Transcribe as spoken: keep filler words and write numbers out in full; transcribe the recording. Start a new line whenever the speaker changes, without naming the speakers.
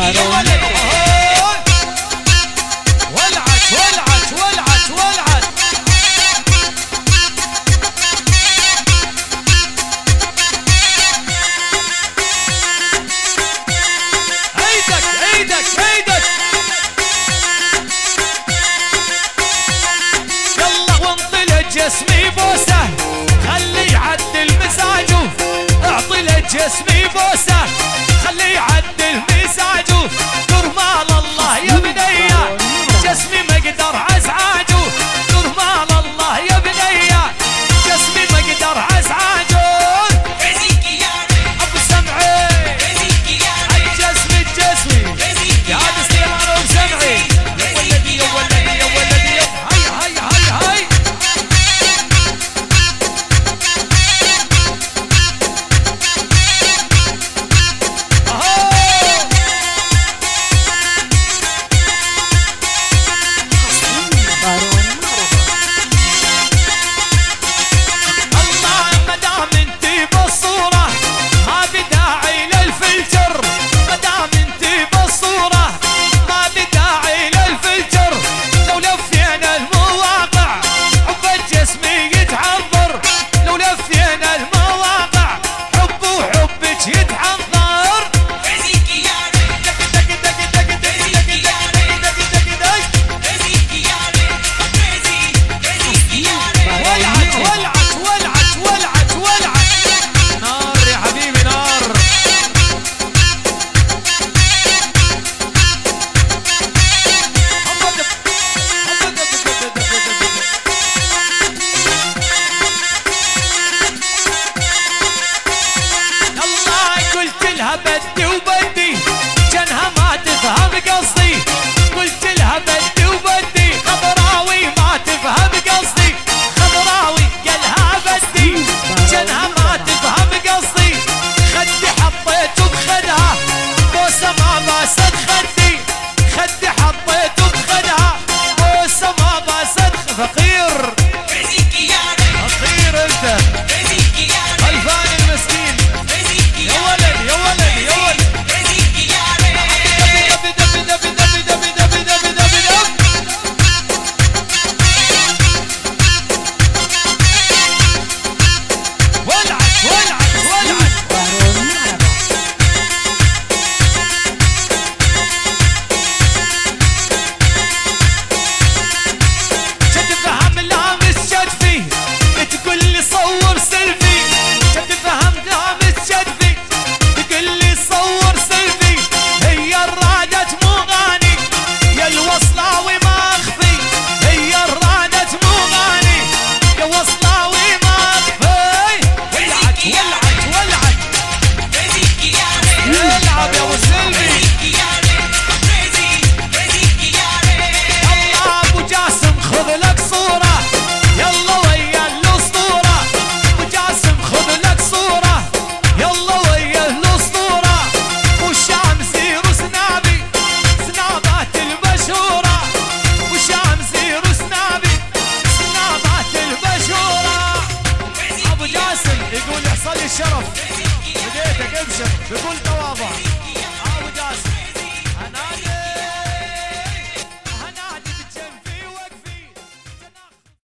يا ولد ولعت ولعت ولعت ولعت ايدك ايدك ايدك يلا وانطلق جسمي بوسه خلي يعدل مزاجه اعطي له جسمي بوسه خلي يعدل مزاجه كرمال الله يا بنيه جسمي ما اقدر ازعاجه كرمال الله يا بنيه جسمي ما اقدر ازعاجه ابو سمعي اي جسمي جسمي يا هذا سليمان ابو سمعي يا ولدي يا ولدي يا ولدي هاي هاي هاي هاي بدي وبدي جنها ما تفهم قصدي قلت لها بدي وبدي خضراوي ما تفهم قصدي خضراوي قالها بدي جنها ما تفهم قصدي خدي حطيته بخدها بوسه ما باست خدي خدي حطيته بخدها بوسه ما باست فقير فقير انت الفاني المسكين يا ولد يا ولد يا ولد دبي دبي دبي دبي دبي دبي دبي دبي دبي ولعت ولعت ولعت شد فهم لامس شدفي تقول لي صور سيلفي شد فهم لامس شدفي تقول لي صور سيلفي هي الرادة مو غاني يا الوصلاوي ما اخفي هي الرادة مو غاني يا وصلاوي ما اخفي ولعت ولعت ولعت العب يا ابو سلمي يلا ابو جاسم خذ لك صورة يلا ويا الاسطورة ابو جاسم خذ لك صورة يلا ويا الاسطورة وشامسي وسنابي سنابات المشهورة وشامسي وسنابي سنابات المشهورة ابو جاسم يقول يحصل لي الشرف بديتك ابشر بكل تواضع